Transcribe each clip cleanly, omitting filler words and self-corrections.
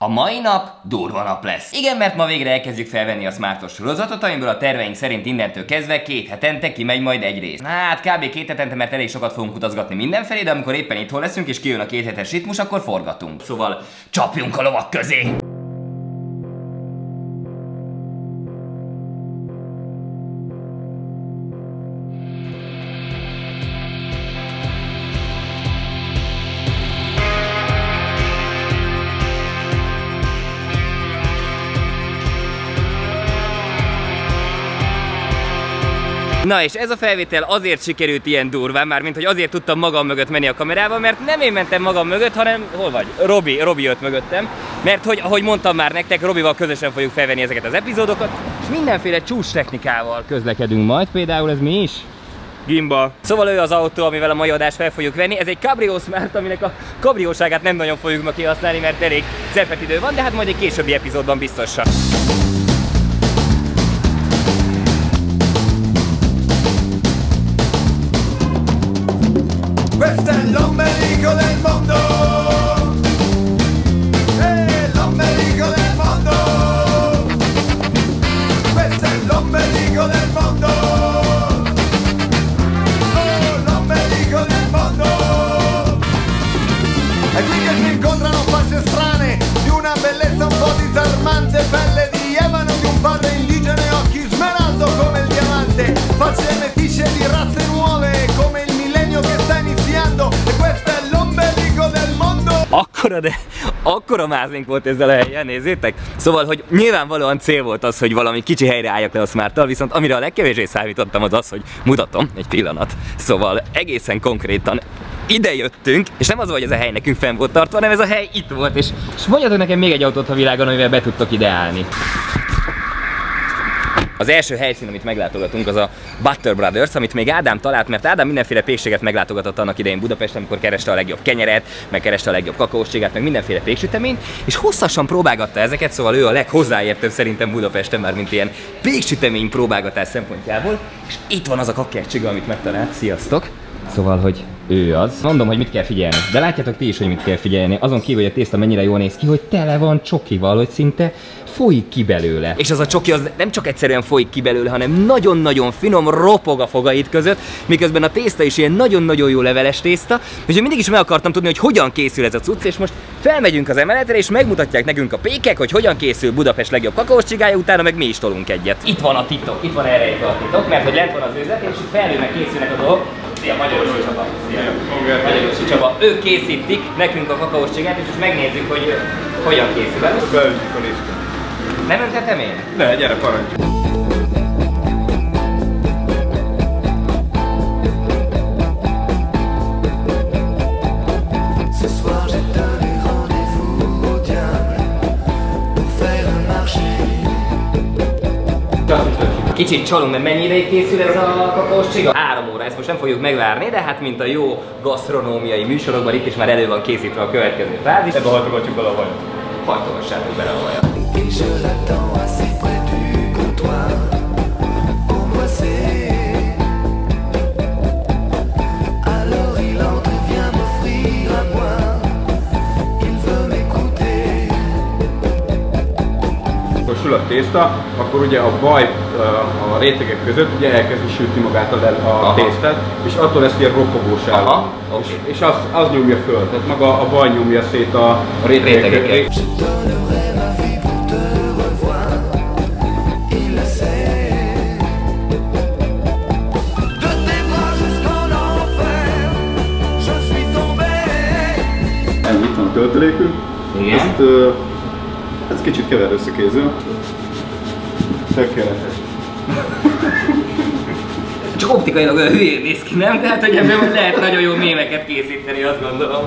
A mai nap durva nap lesz. Igen, mert ma végre elkezdjük felvenni a Smartos sorozatot, amiből a terveink szerint innentől kezdve 2 hetente kimegy majd egy rész. Hát kb. 2 hetente, mert elég sokat fogunk utazgatni mindenfelé, de amikor éppen itthon leszünk és kijön a 2 hetes ritmus, akkor forgatunk. Szóval csapjunk a lovak közé! Na és ez a felvétel azért sikerült ilyen durván, mármint hogy azért tudtam magam mögött menni a kamerával, mert nem én mentem magam mögött, hanem hol vagy? Robi jött mögöttem, mert hogy ahogy mondtam már nektek, Robival közösen fogjuk felvenni ezeket az epizódokat, és mindenféle csúcs technikával közlekedünk majd, például ez mi is? Gimbal. Szóval ő az autó, amivel a mai adást fel fogjuk venni. Ez egy Cabrio Smart, aminek a kabrióságát nem nagyon fogjuk ma kihasználni, mert elég zepet idő van, de hát majd egy későbbi epizódban biztosan. Questo è l'ombelico del mondo. L'ombelico del mondo. Questo è l'ombelico del mondo. Oh, l'ombelico del mondo. È qui che si incontrano facce strane, di una bellezza un po' disarmante, pelle di ebano di un padre indigeno e occhi smeraldo come il diamante, facce meticce di razze nuove come il millennio che sta iniziando, e questo è l'ombelico del mondo. Akkora mázlink volt ezzel a helyen, nézzétek! Szóval, hogy nyilvánvalóan cél volt az, hogy valami kicsi helyre álljak le a Smarttal, viszont amire a legkevésbé számítottam az az, hogy mutatom, egy pillanat. Szóval egészen konkrétan ide jöttünk, és nem az, hogy ez a hely nekünk fenn volt tartva, hanem ez a hely itt volt, és mondjatok nekem még egy autót a világon, amivel be tudtok ide állni. Az első helyszín, amit meglátogatunk, az a Butter Brothers, amit még Ádám talált, mert Ádám mindenféle pékséget meglátogatott annak idején Budapesten, amikor kereste a legjobb kenyeret, meg kereste a legjobb kakaósségát, meg mindenféle péksüteményt, és hosszasan próbálgatta ezeket, szóval ő a leghozzáértőbb szerintem Budapesten, már mint ilyen péksütemény próbálgatás szempontjából, és itt van az a kakkercsiga, amit megtalált. Sziasztok! Szóval, hogy ő az. Mondom, hogy mit kell figyelni, de látjátok ti is, hogy mit kell figyelni. Azon kívül, hogy a tészta mennyire jól néz ki, hogy tele van csokival, hogy szinte folyik ki belőle. És az a csoki az nem csak egyszerűen folyik ki belőle, hanem nagyon-nagyon finom, ropog a fogait között, miközben a tészta is ilyen nagyon-nagyon jó leveles tészta. Úgyhogy mindig is meg akartam tudni, hogy hogyan készül ez a cucc, és most felmegyünk az emeletre, és megmutatják nekünk a pékek, hogy hogyan készül Budapest legjobb kakaóscsigája, utána meg mi is tolunk egyet. Itt van a titok, itt van elrejtve a titok, mert hogy lent van az üzlet, és itt felülnek készülnek a dolgok. Szia, Magyarosi Csaba! Magyarosi Csaba! Ők készítik nekünk a kakaóscsigát, és most megnézzük, hogy hogyan készül. Beütjük a listát. Nem öntetem én? Ne, gyere, parancsolj! Kicsit csalunk, mert mennyi ideig készül ez a kakaóscsiga? 3 óra, ezt most nem fogjuk megvárni, de hát mint a jó gasztronómiai műsorokban itt is már elő van készítve a következő fázis. Ebbe hajtogatjuk bele a vajat. Hajtogassátok bele a vajat. Sül a tészta, akkor ugye a vaj a rétegek között ugye elkezdi sütni magát a tésztát, és attól lesz ilyen ropogóság. És az nyomja föl, tehát maga a vaj nyomja szét a rétegeket. Itt van a töltelékünk. Igen. Ez kicsit kever összekézül. Tökéletes. Csak optikailag olyan hülyén néz ki, nem? Tehát, hogy ebben lehet nagyon jó mémeket készíteni, azt gondolom.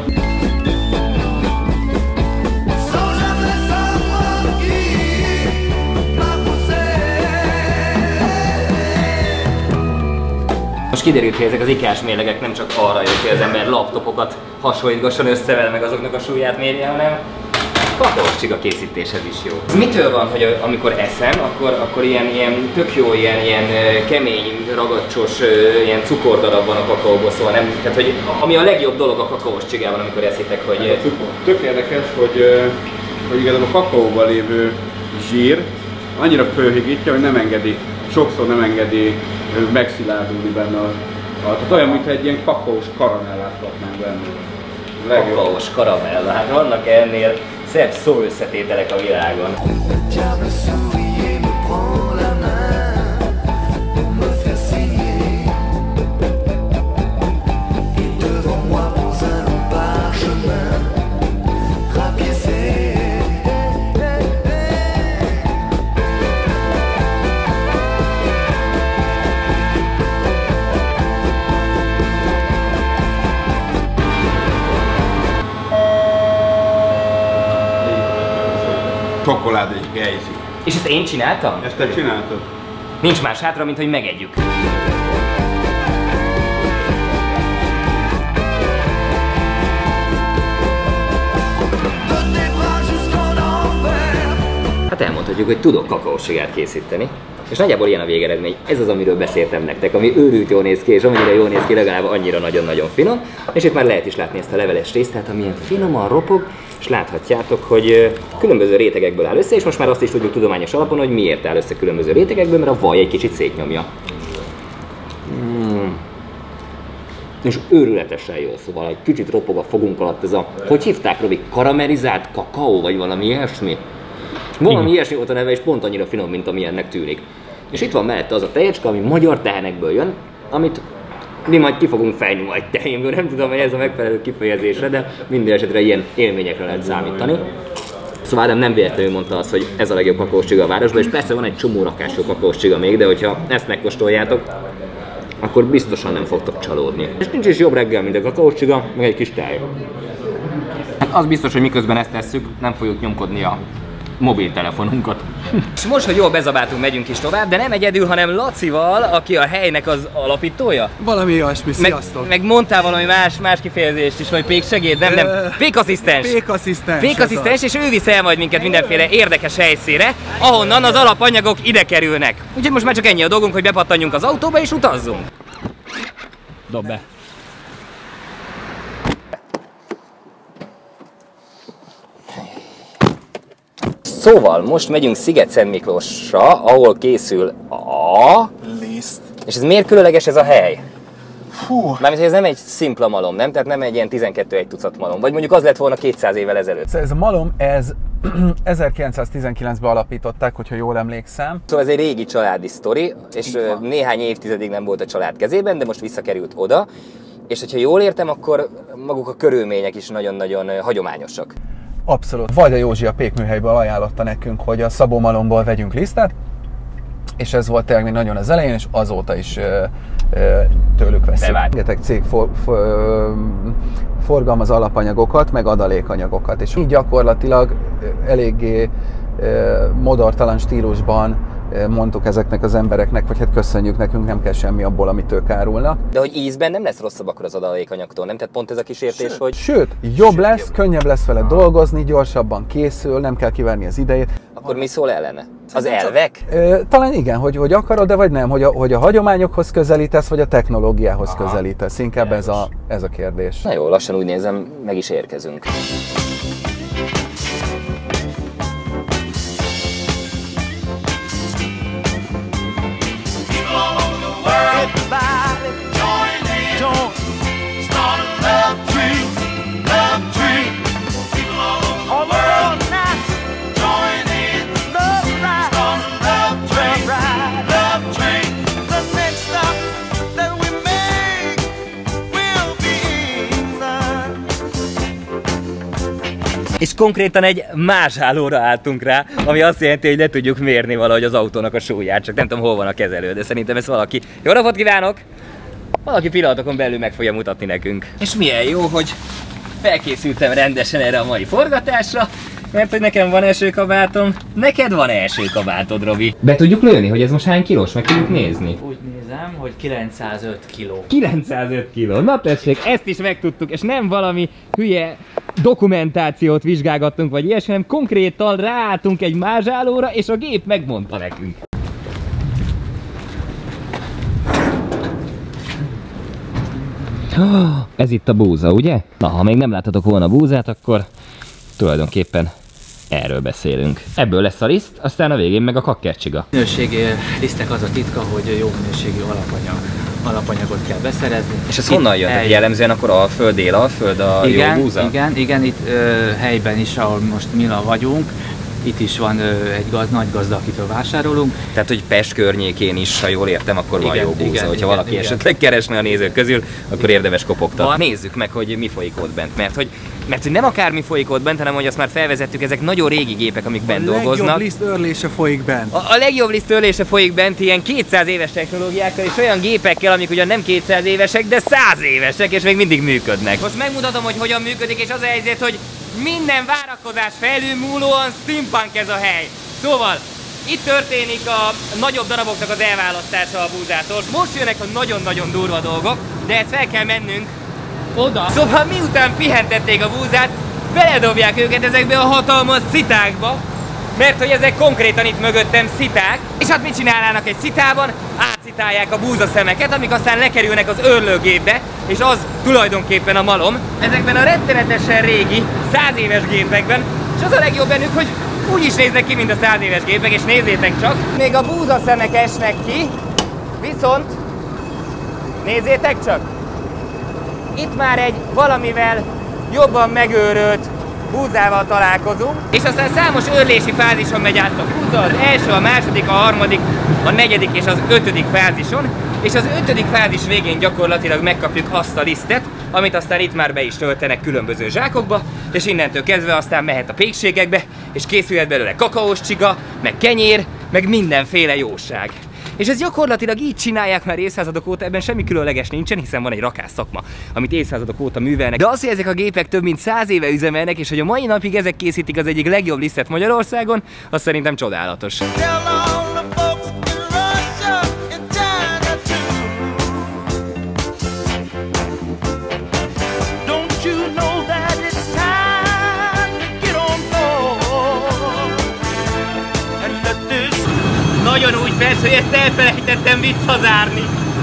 Most kiderült, hogy ezek az IKEA-s mérlegek nem csak arra jók, hogy az ember laptopokat hasonlítgasson össze vele, meg azoknak a súlyát mérje, hanem kakaóscsiga készítéshez is jó. Ez mitől van, hogy amikor eszem, akkor ilyen tök jó, ilyen kemény, ragacsos, ilyen cukordarab van a kakaóból, szóval nem, tehát hogy ami a legjobb dolog a kakaóscsigában, amikor eszitek, hogy... Tök érdekes, hogy hogy igazából a kakaóban lévő zsír annyira fölhigítja, hogy nem engedi, sokszor nem engedi megszilárdulni benne tehát olyan, mintha egy ilyen kakaós karamellát kapnánk benne. Kakaós karamella, hát vannak ennél szebb szó összetételek a világon. Csokoládé gejzi. És ezt én csináltam? Ezt te csináltad? Nincs más hátra, mint hogy megegyük. Hát elmondhatjuk, hogy tudok kakaósigát készíteni. És nagyjából ilyen a végeredmény. Ez az, amiről beszéltem nektek, ami őrült jól néz ki, és amennyire jól néz ki, legalább annyira nagyon-nagyon finom. És itt már lehet is látni ezt a leveles részt, tehát amilyen finoman ropog, és láthatjátok, hogy különböző rétegekből áll össze, és most már azt is tudjuk tudományos alapon, hogy miért áll össze különböző rétegekből, mert a vaj egy kicsit szétnyomja. És őrületesen jó, szóval egy kicsit ropog a fogunk alatt ez a, hogy hívták, Robi, karamellizált kakaó, vagy valami ilyesmi? Valami ilyesmi volt a neve, és pont annyira finom, mint amilyennek tűnik. És itt van mellette az a tejecske, ami magyar tehenekből jön, amit mi majd ki fogunk fejni majd tehénből, nem tudom, hogy ez a megfelelő kifejezésre, de minden esetre ilyen élményekre lehet számítani. Szóval Ádám nem véletlenül mondta azt, hogy ez a legjobb kakaócsiga a városban, és persze van egy csomó rakású kakaócsiga még, de hogyha ezt megkóstoljátok, akkor biztosan nem fogtok csalódni. És nincs is jobb reggel, mint a kakaócsiga, meg egy kis tej. Hát az biztos, hogy miközben ezt tesszük, nem fogjuk nyomkodni a mobiltelefonunkat. És most, hogy jól bezabáltunk, megyünk is tovább, de nem egyedül, hanem Lacival, aki a helynek az alapítója. Valami olyasmi, sziasztok! Meg mondtál valami más kifejezést is, vagy péksegéd, nem, pékasszisztens. Pékasszisztens, és ő visz el majd minket mindenféle érdekes helyszínre, ahonnan az alapanyagok ide kerülnek. Úgyhogy most már csak ennyi a dolgunk, hogy bepattanjunk az autóba és utazzunk. Dob be. Szóval most megyünk Sziget-Szentmiklósra, ahol készül a liszt. És ez miért különleges ez a hely? Mármint, hogy ez nem egy szimpla malom, nem? Tehát nem egy ilyen 12 egy tucat malom. Vagy mondjuk az lett volna 200 évvel ezelőtt. Ez a malom, ez 1919-ben alapították, hogyha jól emlékszem. Szóval ez egy régi családi sztori, és néhány évtizedig nem volt a család kezében, de most visszakerült oda. És hogyha jól értem, akkor maguk a körülmények is nagyon-nagyon hagyományosak. Abszolút. Vajda Józsi a pékműhelyből ajánlotta nekünk, hogy a Szabó malomból vegyünk lisztet, és ez volt tényleg még nagyon az elején, és azóta is tőlük veszünk. Rengeteg cég forgalmaz alapanyagokat, meg adalékanyagokat, és így gyakorlatilag eléggé modortalan stílusban mondtuk ezeknek az embereknek, hogy hát köszönjük, nekünk nem kell semmi abból, amit ők árulnak. De hogy ízben nem lesz rosszabb akkor az adalékanyagtól, nem? Tehát pont ez a kísértés, hogy... Sőt, jobb lesz, könnyebb lesz vele dolgozni, gyorsabban készül, nem kell kiverni az idejét. Akkor mi szól ellene? Az elvek? Talán igen, hogy akarod, de vagy nem, hogy a hagyományokhoz közelítesz, vagy a technológiához közelítesz. Inkább ez a kérdés. Na jó, lassan úgy nézem, meg is érkezünk. És konkrétan egy mázsálóra álltunk rá, ami azt jelenti, hogy le tudjuk mérni valahogy az autónak a súlyát, csak nem tudom, hol van a kezelő, de szerintem ez valaki... Jó napot kívánok! Valaki pillanatokon belül meg fogja mutatni nekünk. És milyen jó, hogy felkészültem rendesen erre a mai forgatásra, mert hogy nekem van esőkabátom, neked van esőkabátod, Robi. Be tudjuk lőni, hogy ez most hány kilós, meg tudjuk nézni? Úgy nézem, hogy 905 kiló. 905 kiló, na tessék, ezt is megtudtuk, és nem valami hülye dokumentációt vizsgálgattunk, vagy ilyesmi, hanem konkrétan ráálltunk egy mázsálóra, és a gép megmondta nekünk. Ez itt a búza, ugye? Na, ha még nem láttatok volna búzát, akkor tulajdonképpen erről beszélünk. Ebből lesz a liszt, aztán a végén meg a kakkercsiga. Minőségi lisztek az a titka, hogy jó minőségű alapanyagot kell beszerezni. És ez honnan jön? Jellemzően akkor Alföld, Délalföld a jó búza? Igen, itt helyben is, ahol most mi vagyunk, itt is van egy nagy gazda, akitől vásárolunk. Tehát, hogy Pest környékén is, ha jól értem, akkor van jó búza. Hogyha valaki esetleg keresne a nézők közül, akkor érdemes kopogtatni. Nézzük meg, hogy mi folyik ott bent, mert hogy nem akármi folyik ott bent, hanem hogy azt már felvezettük, ezek nagyon régi gépek, amik bent dolgoznak. A legjobb liszt örlése folyik bent. A legjobb liszt örlése folyik bent ilyen 200 éves technológiákkal és olyan gépekkel, amik ugyan nem 200 évesek, de 100 évesek, és még mindig működnek. Most megmutatom, hogy hogyan működik, és az a helyzet, hogy minden várakozás felülmúlóan steampunk ez a hely. Szóval itt történik a nagyobb daraboknak az elválasztása a búzától. Most jönnek a nagyon-nagyon durva dolgok, de ezt fel kell mennünk oda. Szóval miután pihentették a búzát, beledobják őket ezekbe a hatalmas szitákba, mert hogy ezek konkrétan itt mögöttem sziták, és hát mit csinálnának egy szitában? Átszitálják a búzaszemeket, amik aztán lekerülnek az őrlőgépbe, és az tulajdonképpen a malom. Ezekben a rettenetesen régi, 100 éves gépekben, és az a legjobb bennük, hogy úgy is néznek ki, mint a 100 éves gépek, és nézzétek csak, még a búzaszemek esnek ki, viszont nézzétek csak, itt már egy valamivel jobban megőrölt búzával találkozunk, és aztán számos őrlési fázison megy át a búza, az első, a második, a harmadik, a negyedik és az ötödik fázison, és az ötödik fázis végén gyakorlatilag megkapjuk azt a lisztet, amit aztán itt már be is töltenek különböző zsákokba, és innentől kezdve aztán mehet a pékségekbe, és készülhet belőle kakaós csiga, meg kenyér, meg mindenféle jóság. És ezt gyakorlatilag így csinálják már évszázadok óta, ebben semmi különleges nincsen, hiszen van egy rakás szakma, amit évszázadok óta művelnek. De az, hogy ezek a gépek több mint 100 éve üzemelnek, és hogy a mai napig ezek készítik az egyik legjobb lisztet Magyarországon, az szerintem csodálatos. Nagyon úgy persze, hogy ezt elfelejtettem visszazárni.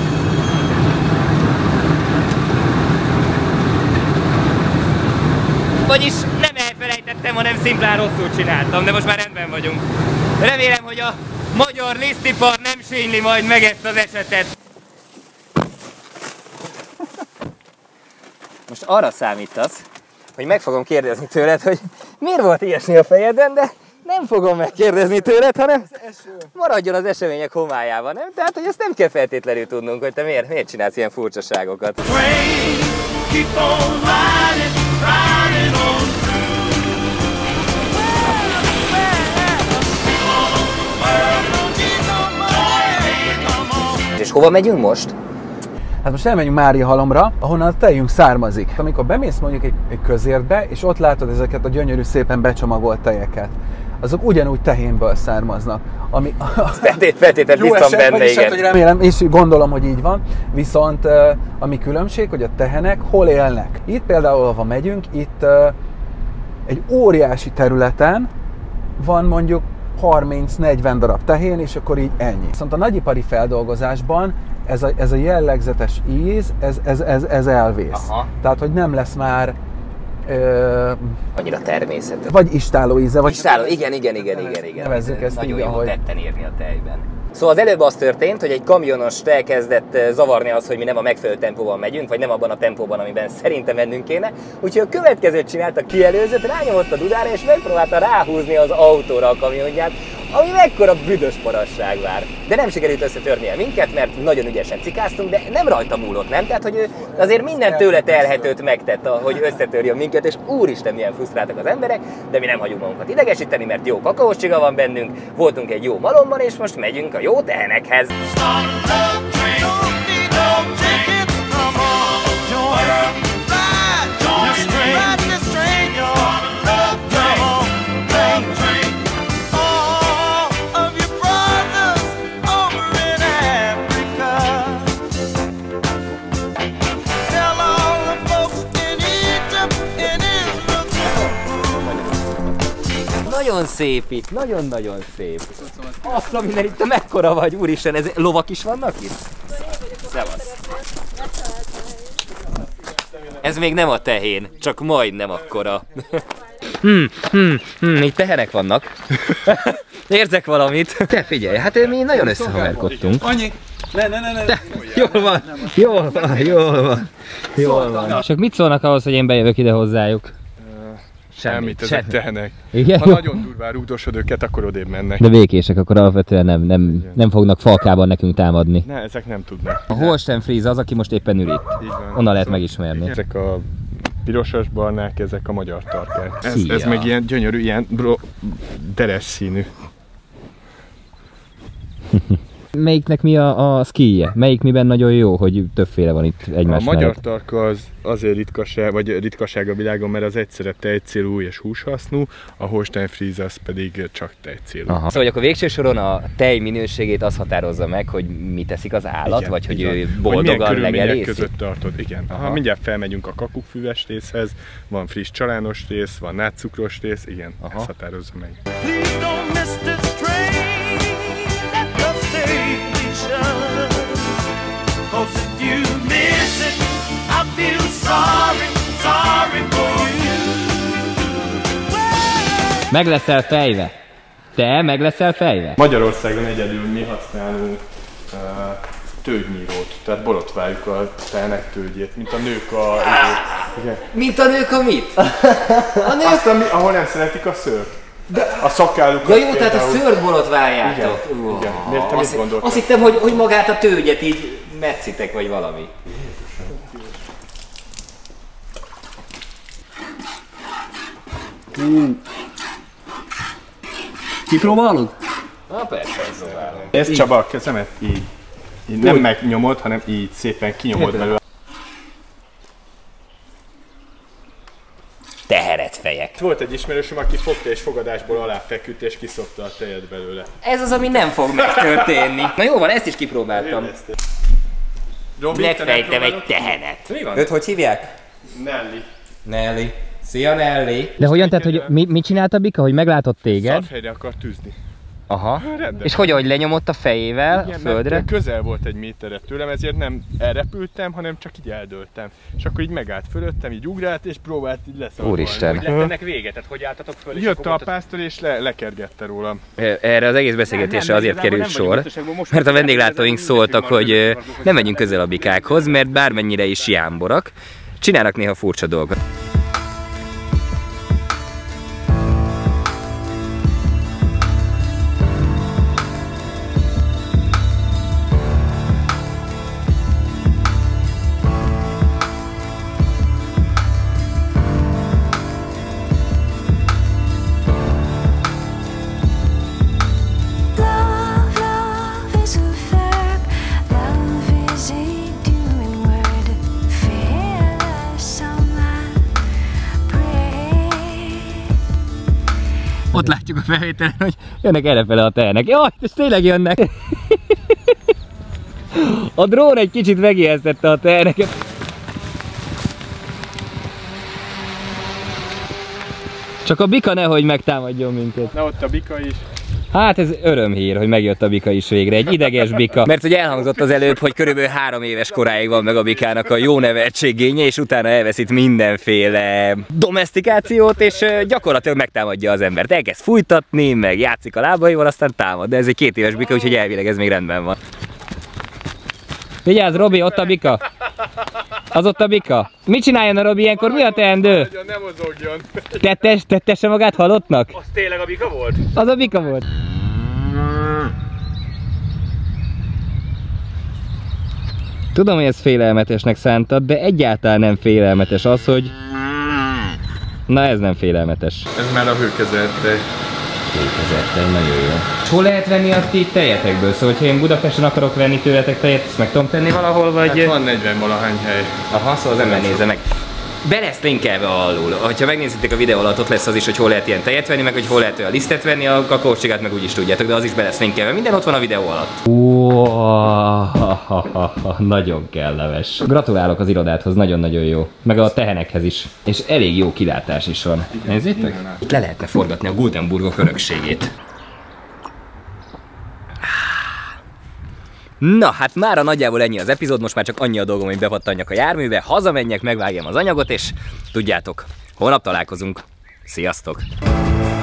Vagyis nem elfelejtettem, hanem szimplán rosszul csináltam, de most már rendben vagyunk. Remélem, hogy a magyar lisztipar nem sényli majd meg ezt az esetet. Most arra számítasz, hogy meg fogom kérdezni tőled, hogy miért volt ilyesmi a fejedben, de nem fogom megkérdezni tőled, hanem maradjon az események homályában, nem? Tehát, hogy ezt nem kell feltétlenül tudnunk, hogy te miért csinálsz ilyen furcsaságokat. És hova megyünk most? Hát most elmegyünk Máriahalomra, ahonnan a tejünk származik. Amikor bemész mondjuk egy közértbe, és ott látod ezeket a gyönyörű, szépen becsomagolt tejeket, azok ugyanúgy tehénből származnak. Ami feltétlenül biztos benne, igen. Hát, remélem, és gondolom, hogy így van. Viszont ami különbség, hogy a tehenek hol élnek. Itt például, ahova megyünk, itt egy óriási területen van mondjuk 30-40 darab tehén, és akkor így ennyi. Viszont a nagyipari feldolgozásban ez a jellegzetes íz, ez elvész. Aha. Tehát, hogy nem lesz már annyira természetes. Vagy istáló íze, vagy... Istáló, igen. Nevezzük ezt nagyon így, jó ahogy... tetten érni a tejben. Szóval az előbb az történt, hogy egy kamionost elkezdett zavarni az, hogy mi nem a megfelelő tempóban megyünk, vagy nem abban a tempóban, amiben szerintem mennünk kéne. Úgyhogy a következőt csinálta, kielőzött, rányomott a dudára, és megpróbálta ráhúzni az autóra a kamionját, ami mekkora büdös parasság vár. De nem sikerült összetörnie minket, mert nagyon ügyesen cikáztunk, de nem rajta múlott, nem? Tehát, hogy ő azért minden tőle telhetőt megtett, hogy összetörjön minket, és úristen, milyen frusztráltak az emberek, de mi nem hagyjuk magunkat idegesíteni, mert jó kakaós csiga van bennünk, voltunk egy jó malomban, és most megyünk a jó tehenekhez. Nagyon szép itt, nagyon-nagyon szép. Azt a minden, itt te mekkora vagy, úristen, ez lovak is vannak itt? Szevasz. Ez még nem a tehén, csak majdnem akkora. Itt tehenek vannak. Érzek valamit. Te figyelj, hát mi nagyon összehaverkodtunk. Annyi. Ne. Jól van. Csak mit szólnak ahhoz, hogy én bejövök ide hozzájuk? Semmit, ezek tehenek. Igen? Ha nagyon durván rúgdosod őket, akkor odébb mennek. De békések, akkor alapvetően nem fognak falkában nekünk támadni. Ne, ezek nem tudnak. A Holstein Friese az, aki most éppen ürít. Így van. Onnan lehet megismerni. Ezek a pirosas barnák, ezek a magyar tarkák. Szia. Ez meg ilyen gyönyörű, ilyen deres színű. Melyiknek mi a skije? Melyik miben nagyon jó, hogy többféle van itt egymás A magyar mellett? tarka az azért ritkaság a világon, mert az egyszerre tejcélú és húshasznú, a Holstein Friese az pedig csak tejcélú. Aha. Szóval akkor végső soron a tej minőségét az határozza meg, hogy mit teszik az állat, Igen, vagy hogy igen. ő Hogy boldogan milyen körülmények legelészi? között tartod, igen. Aha. Mindjárt felmegyünk a kakukfüves részhez, van friss csalános rész, van nátszukros rész, igen, Aha. ezt határozza meg. Please don't miss this train at the station. 'Cause if you miss it, I feel sorry for you. Meg leszel fejve? Te meg leszel fejve? Magyarországon egyedül mi használunk tőgynyírót, tehát borotváljuk a tehenek tőgyét, mint a nők igen. Mint a nők a mit? Azt, ahol nem szeretik a szőrt. A szakállukat Ja jó, tehát a szőrt borotváljátok. Igen. Miért te mit gondoltad? Azt hittem, hogy magát a tőgyet így metszitek, vagy valami. Kipróbálod? Persze, szóval. Ez Csaba, a kezemet így. Nem megnyomod, hanem így szépen kinyomod belőle. Teheret fejek. Volt egy ismerősöm, aki fogta és fogadásból aláfeküdt és kiszopta a tejet belőle. Ez az, ami nem fog megtörténni. Na jó van, ezt is kipróbáltam. Megfejtem egy tehenet. Mi van? Őt hogy hívják? Nelly. Nelly. Szia Nelly. De hogyan, tehát, hogy mit csinált a bika, hogy meglátott téged? Szarfejre akar tűzni. Aha. Rendben. És hogy lenyomott a fejével Igen, a földre? mert közel volt egy méterre tőlem, ezért nem elrepültem, hanem csak így eldőltem. És akkor így megállt fölöttem, így ugrált és próbált így leszarolni. Úristen. Lett ennek vége? Tehát hogy álltatok föl? és Jött akkor a volt pásztor és lekergette rólam. Erre az egész beszélgetésre Nem, azért igazából került nem vagyunk sor, biztosak, most mert a most vendéglátóink igazából szóltak, hogy nem megyünk közel a bikákhoz, mert bármennyire is jámborak, csinálnak néha furcsa dolgokat. Love is a verb, love is a doing word. Fearless on my brain. Ott látjuk a felvételen, hogy jönnek errefele a tehenek. Jaj, és tényleg jönnek! A drón egy kicsit megijesztette a teheneket. Csak a bika nehogy megtámadjon minket. Na ott a bika is. Hát ez örömhír, hogy megjött a bika is végre, egy ideges bika. Mert hogy elhangzott az előbb, hogy körülbelül 3 éves koráig van meg a bikának a jó neveltségénye, és utána elveszít mindenféle domesztikációt, és gyakorlatilag megtámadja az embert. Elkezd fújtatni, meg játszik a lábaival, aztán támad. De ez egy 2 éves bika, úgyhogy elvileg ez még rendben van. Vigyázz, Robi, ott a bika! Az ott a bika? Mit csináljon a Robi ilyenkor? Mi a teendő? Nem mozogjon. Tettesse magát halottnak? Az tényleg a bika volt? Az a bika volt. Tudom, hogy ez félelmetesnek szántad, de egyáltalán nem félelmetes az, hogy... Na ez nem félelmetes. Ez már a hőkezelte. 2000, nagyon jó. És hol lehet venni a ti tejetekből? Szóval, ha én Budapesten akarok venni tőletek tejet, ezt meg tudom tenni valahol, vagy... Hát van 40 valahány hely. Aha, szóval az ember nézze meg. Be lesz linkelve alul. Ha megnézitek a videó alatt, ott lesz az is, hogy hol lehet ilyen tejet venni, meg hogy hol lehet olyan lisztet venni, a kakaócsigát meg úgyis tudjátok, de az is be lesz linkelve. Minden ott van a videó alatt. Nagyon kellemes. Gratulálok az irodádhoz, nagyon-nagyon jó. Meg a tehenekhez is. És elég jó kilátás is van. Nézzétek? Itt le lehetne forgatni a Guldenburgok örökségét. Na, hát mára nagyjából ennyi az epizód, most már csak annyi a dolgom, hogy bepattanjak a járműbe, hazamenjek, megvágjam az anyagot, és tudjátok, holnap találkozunk. Sziasztok!